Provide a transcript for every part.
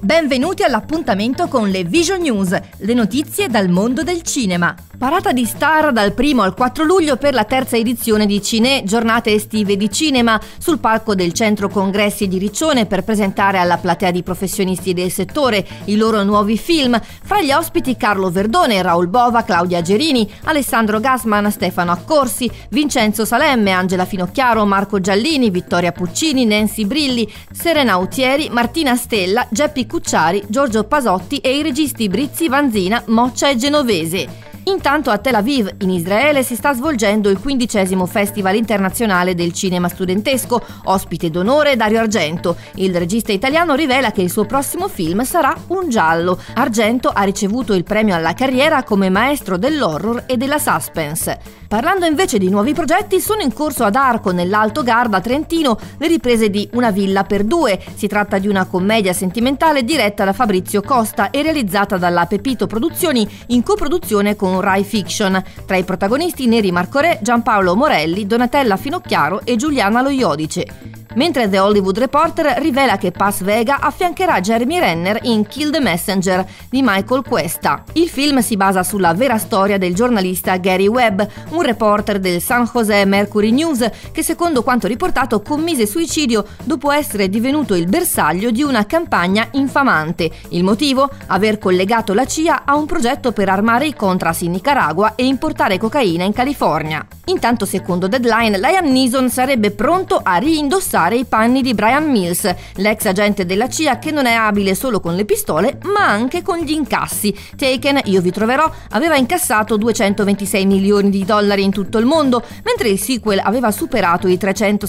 Benvenuti all'appuntamento con le Vision News, le notizie dal mondo del cinema. Parata di star dal 1 al 4 luglio per la terza edizione di Cine, giornate estive di cinema, sul palco del Centro Congressi di Riccione per presentare alla platea di professionisti del settore i loro nuovi film. Fra gli ospiti Carlo Verdone, Raoul Bova, Claudia Gerini, Alessandro Gassman, Stefano Accorsi, Vincenzo Salemme, Angela Finocchiaro, Marco Giallini, Vittoria Puccini, Nancy Brilli, Serena Autieri, Martina Stella, Geppi Cucciari, Giorgio Pasotti e i registi Brizzi, Vanzina, Moccia e Genovese. Intanto a Tel Aviv, in Israele, si sta svolgendo il 15° Festival Internazionale del Cinema Studentesco, ospite d'onore Dario Argento. Il regista italiano rivela che il suo prossimo film sarà un giallo. Argento ha ricevuto il premio alla carriera come maestro dell'horror e della suspense. Parlando invece di nuovi progetti, sono in corso ad Arco, nell'Alto Garda Trentino, le riprese di Una villa per due. Si tratta di una commedia sentimentale diretta da Fabrizio Costa e realizzata dalla Pepito Produzioni in coproduzione con Rai Fiction. Tra i protagonisti Neri Marcorè, Giampaolo Morelli, Donatella Finocchiaro e Giuliana Lo Iodice. Mentre The Hollywood Reporter rivela che Paz Vega affiancherà Jeremy Renner in Kill the Messenger di Michael Cuesta. Il film si basa sulla vera storia del giornalista Gary Webb, un reporter del San Jose Mercury News che, secondo quanto riportato, commise suicidio dopo essere divenuto il bersaglio di una campagna infamante. Il motivo? Aver collegato la CIA a un progetto per armare i Contras in Nicaragua e importare cocaina in California. Intanto, secondo Deadline, Liam Neeson sarebbe pronto a reindossare i panni di Brian Mills, l'ex agente della CIA che non è abile solo con le pistole ma anche con gli incassi. Taken, Io vi troverò, aveva incassato 226 milioni di dollari in tutto il mondo, mentre il sequel aveva superato i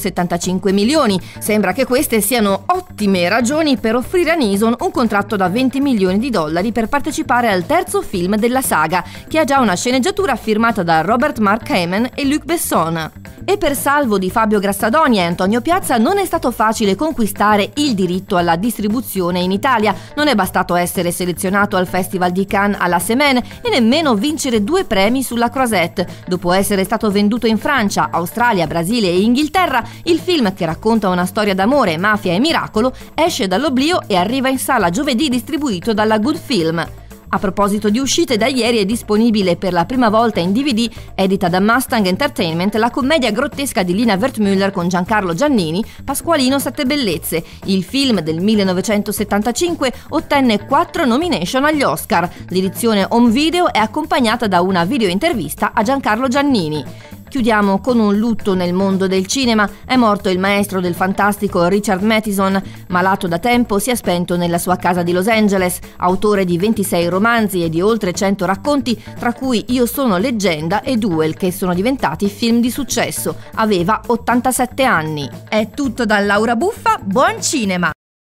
375 milioni. Sembra che queste siano ottime ragioni per offrire a Neeson un contratto da 20 milioni di dollari per partecipare al terzo film della saga, che ha già una sceneggiatura firmata da Robert Mark Kamen e Luc Besson. E per salvo di Fabio Grassadoni e Antonio Piazza non è stato facile conquistare il diritto alla distribuzione in Italia. Non è bastato essere selezionato al Festival di Cannes alla Semaine e nemmeno vincere 2 premi sulla Croisette. Dopo essere stato venduto in Francia, Australia, Brasile e Inghilterra, il film, che racconta una storia d'amore, mafia e miracolo, esce dall'oblio e arriva in sala giovedì distribuito dalla Good Film. A proposito di uscite, da ieri è disponibile per la prima volta in DVD, edita da Mustang Entertainment, la commedia grottesca di Lina Wertmüller con Giancarlo Giannini, Pasqualino Sette Bellezze. Il film del 1975 ottenne 4 nomination agli Oscar. L'edizione home video è accompagnata da una videointervista a Giancarlo Giannini. Chiudiamo con un lutto nel mondo del cinema. È morto il maestro del fantastico Richard Matheson. Malato da tempo, si è spento nella sua casa di Los Angeles. Autore di 26 romanzi e di oltre 100 racconti, tra cui Io sono leggenda e Duel, che sono diventati film di successo. Aveva 87 anni. È tutto da Laura Buffa, buon cinema!